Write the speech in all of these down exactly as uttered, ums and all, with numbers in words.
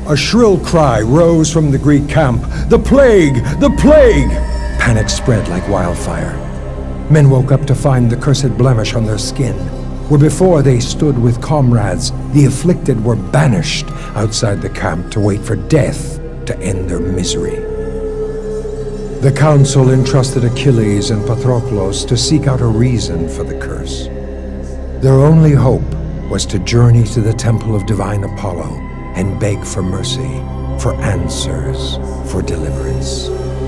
A shrill cry rose from the Greek camp. The plague! The plague! Panic spread like wildfire. Men woke up to find the cursed blemish on their skin, where before they stood with comrades, the afflicted were banished outside the camp to wait for death to end their misery. The council entrusted Achilles and Patroclus to seek out a reason for the curse. Their only hope was to journey to the temple of divine Apollo and beg for mercy, for answers, for deliverance.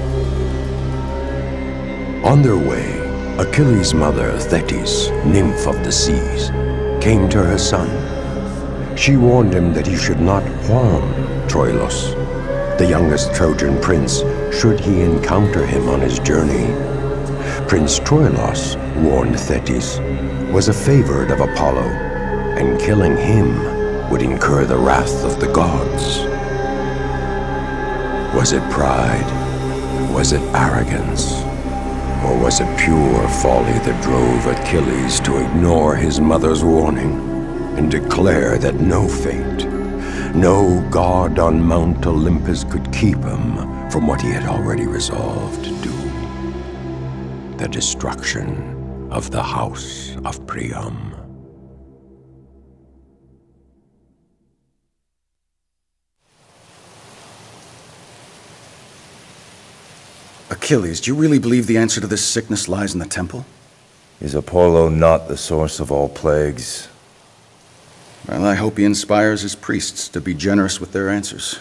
On their way, Achilles' mother, Thetis, nymph of the seas, came to her son. She warned him that he should not harm Troilos, the youngest Trojan prince, should he encounter him on his journey. Prince Troilos, warned Thetis, was a favored of Apollo, and killing him would incur the wrath of the gods. Was it pride? Was it arrogance? Or was it pure folly that drove Achilles to ignore his mother's warning and declare that no fate, no god on Mount Olympus could keep him from what he had already resolved to do? The destruction of the house of Priam. Achilles, do you really believe the answer to this sickness lies in the temple? Is Apollo not the source of all plagues? Well, I hope he inspires his priests to be generous with their answers.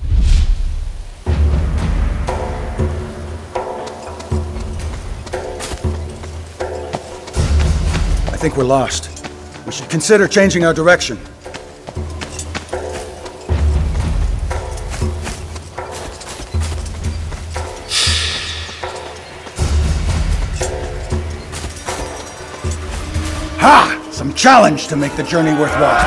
I think we're lost. We should consider changing our direction. Ha! Some challenge to make the journey worthwhile.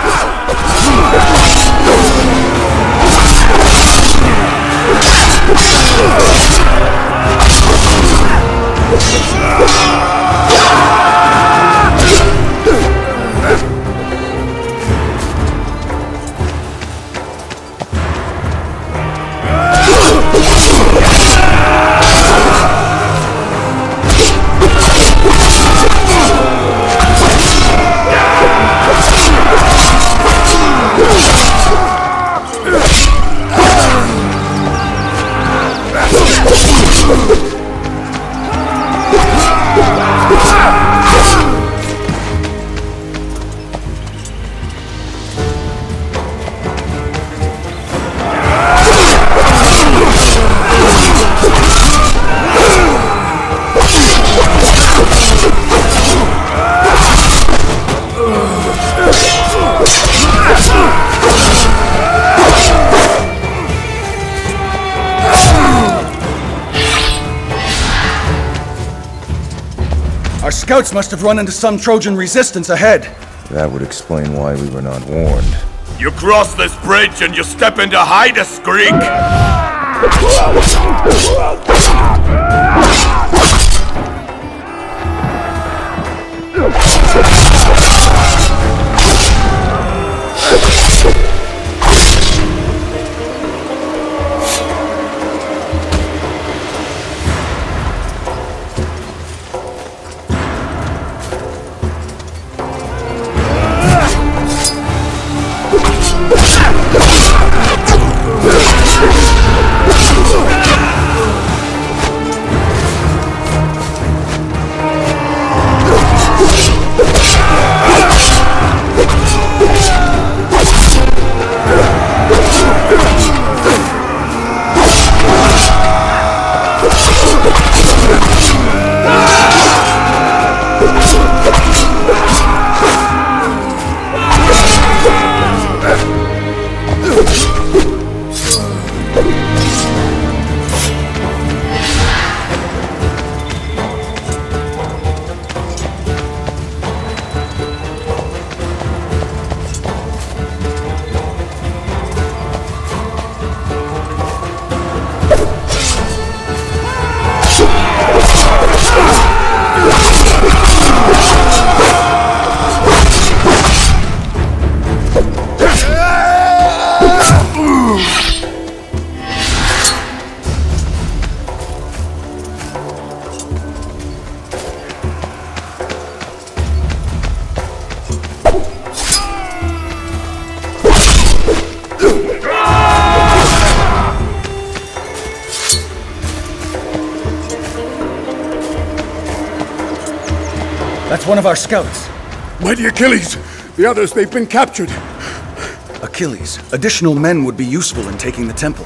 Our scouts must have run into some Trojan resistance ahead. That would explain why we were not warned. You cross this bridge and you step into Hydas, Greek! That's one of our scouts. Mighty Achilles! The others, they've been captured. Achilles, additional men would be useful in taking the temple.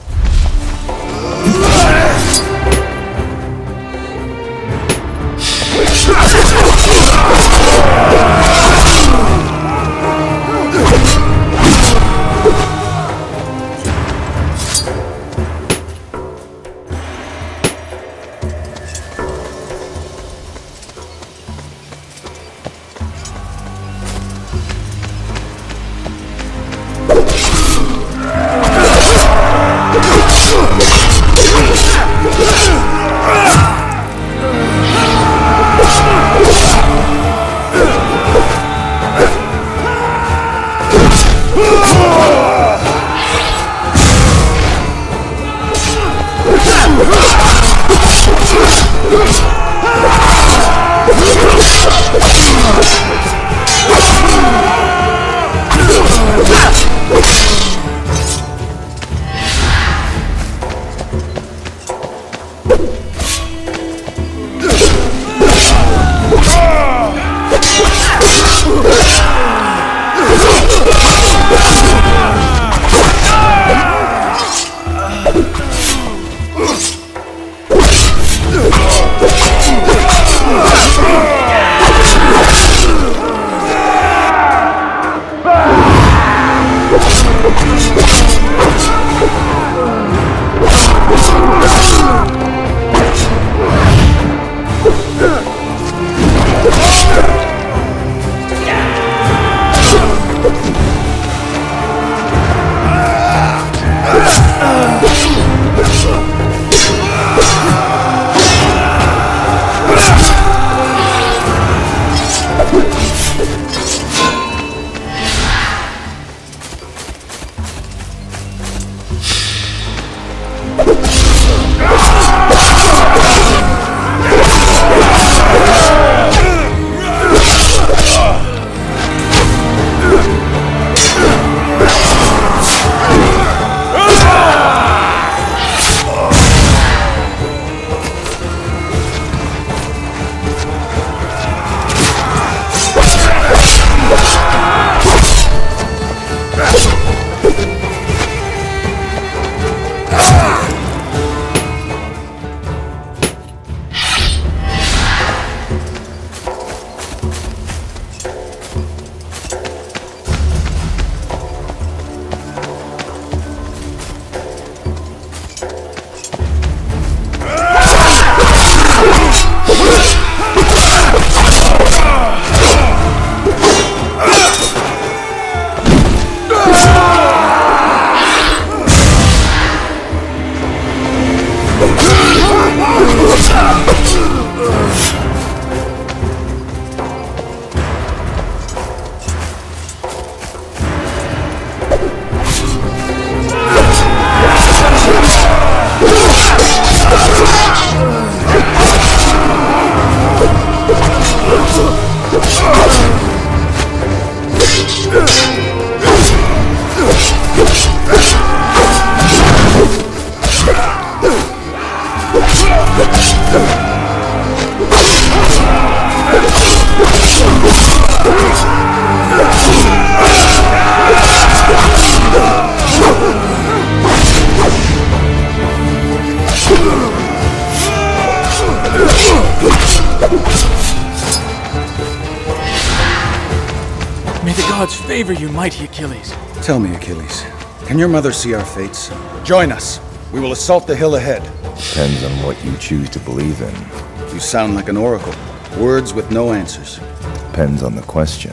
May the gods favor you, mighty Achilles. Tell me, Achilles, can your mother see our fates? Join us. We will assault the hill ahead. Depends on what you choose to believe in. You sound like an oracle. Words with no answers. Depends on the question.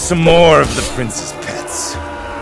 some more of the prince's pets.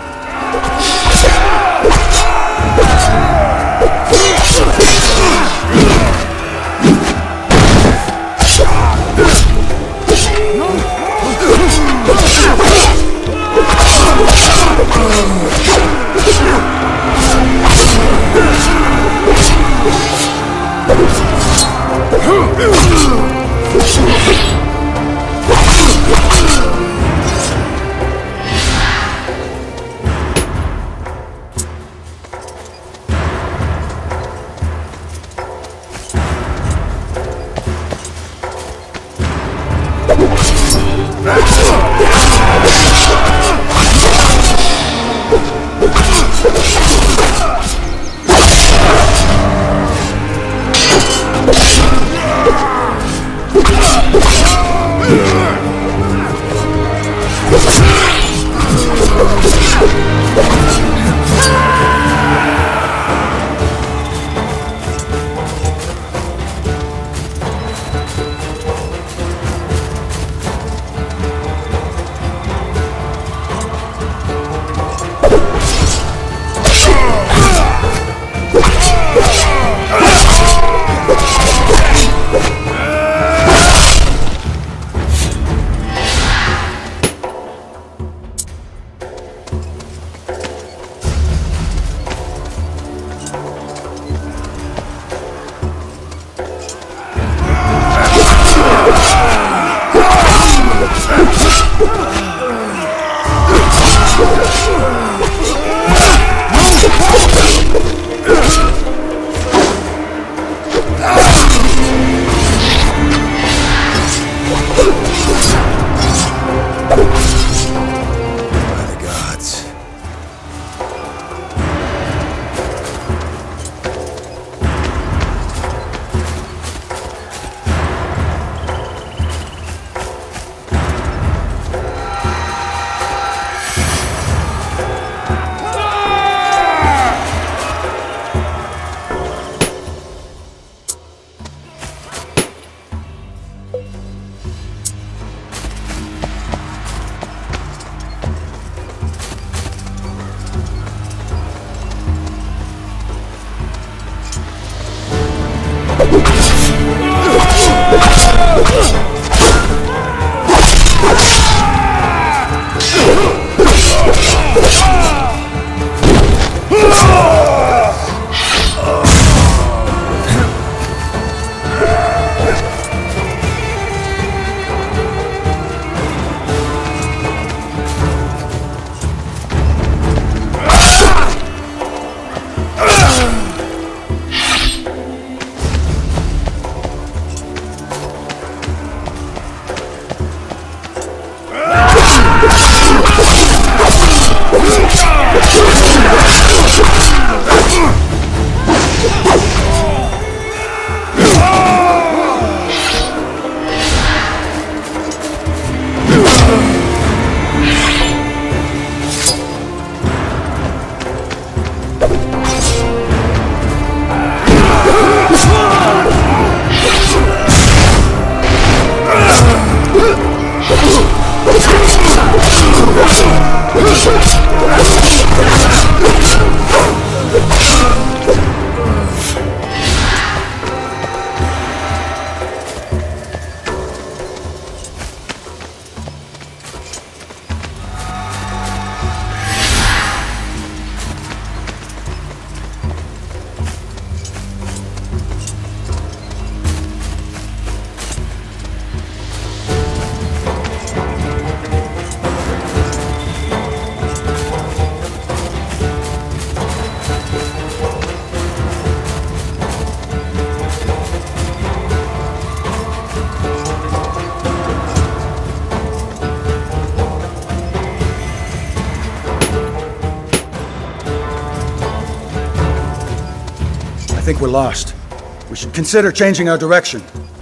I think we're lost. We should consider changing our direction.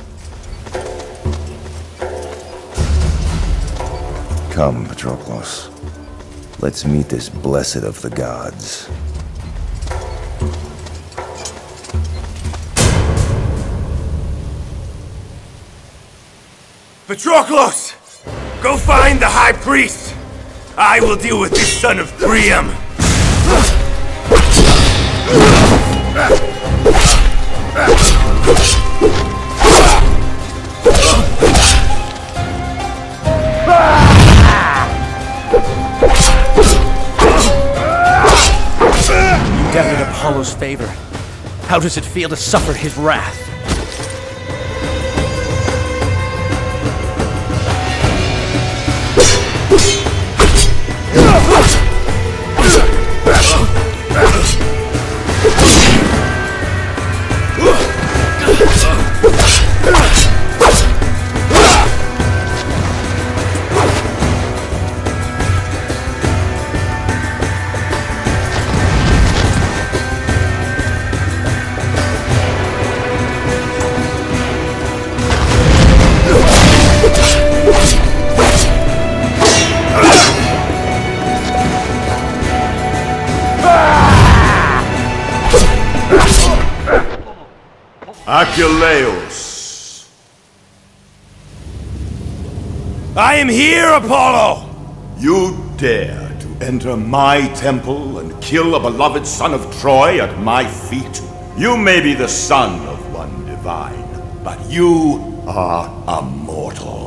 Come, Troilos. Let's meet this blessed of the gods. Patroclus! Go find the High Priest! I will deal with this son of Priam! You doubted Apollo's favor. How does it feel to suffer his wrath? Achilles! I am here, Apollo! You dare to enter my temple and kill a beloved son of Troy at my feet? You may be the son of one divine, but you are a mortal.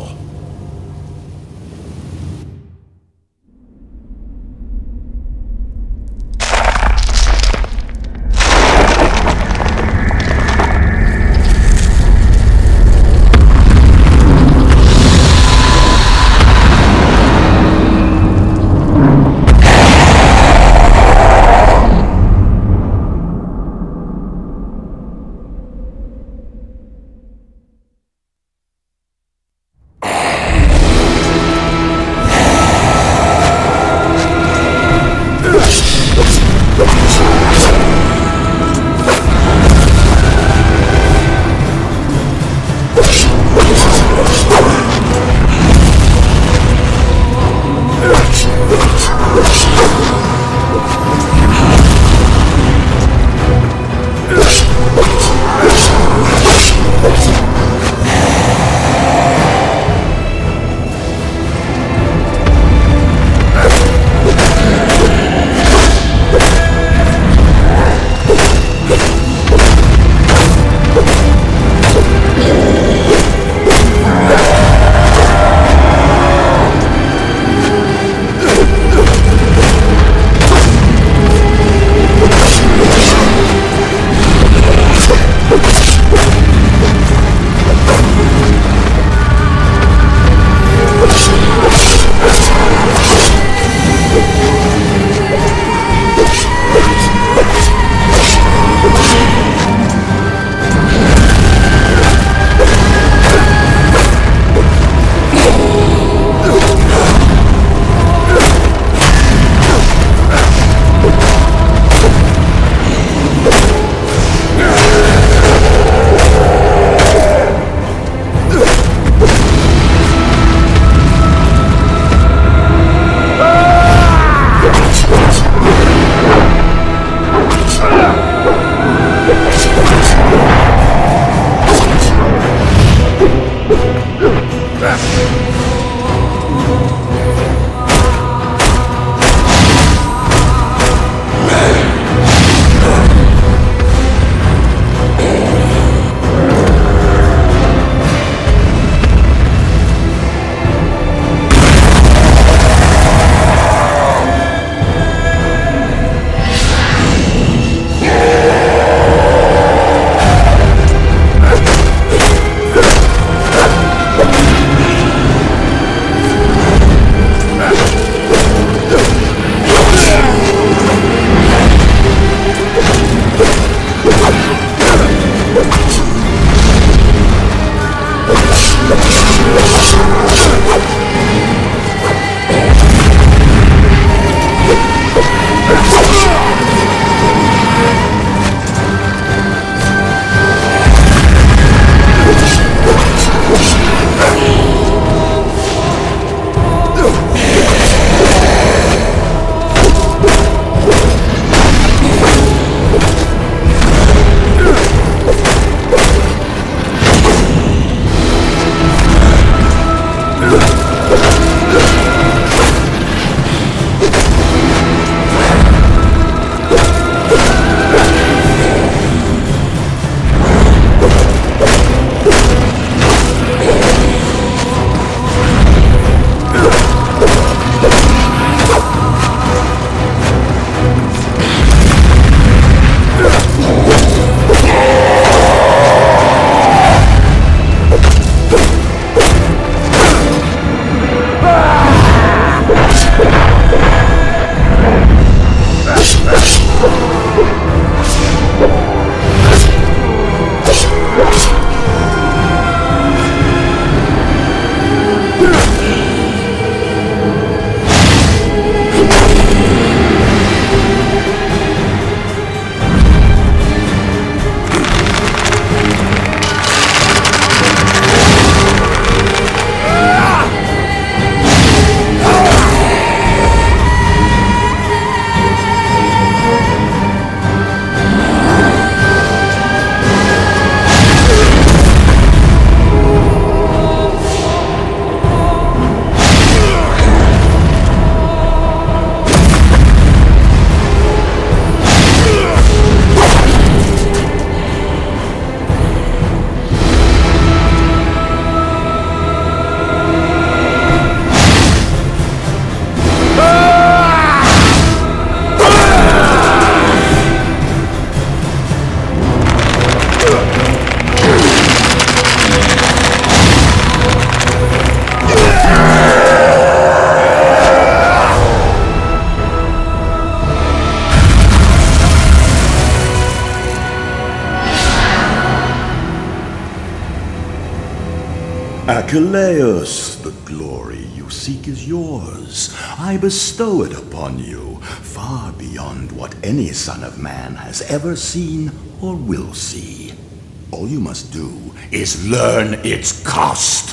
Achilles, the glory you seek is yours. I bestow it upon you, far beyond what any son of man has ever seen or will see. All you must do is learn its cost.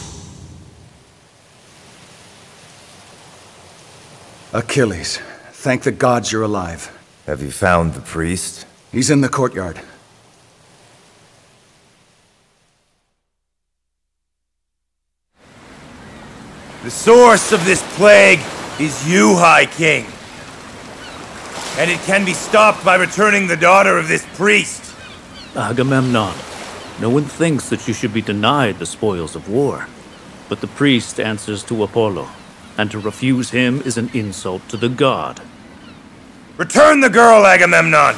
Achilles, thank the gods you're alive. Have you found the priest? He's in the courtyard. The source of this plague is you, High King. And it can be stopped by returning the daughter of this priest. Agamemnon, no one thinks that you should be denied the spoils of war. But the priest answers to Apollo, and to refuse him is an insult to the god. Return the girl, Agamemnon!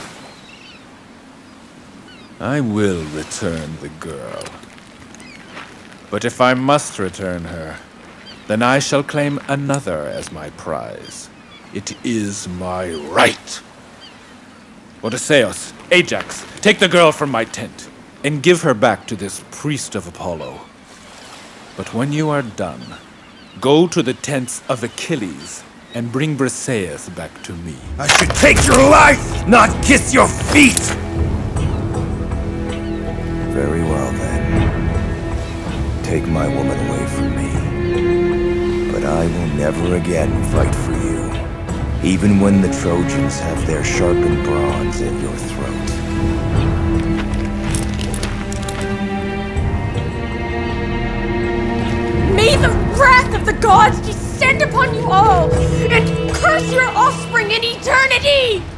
I will return the girl. But if I must return her, then I shall claim another as my prize. It is my right. Odysseus, Ajax, take the girl from my tent, and give her back to this priest of Apollo. But when you are done, go to the tents of Achilles, and bring Briseis back to me. I should take your life, not kiss your feet! Very well, then. Take my woman away from me. But I will never again fight for you, even when the Trojans have their sharpened bronze at your throat. May the wrath of the gods descend upon you all, and curse your offspring in eternity!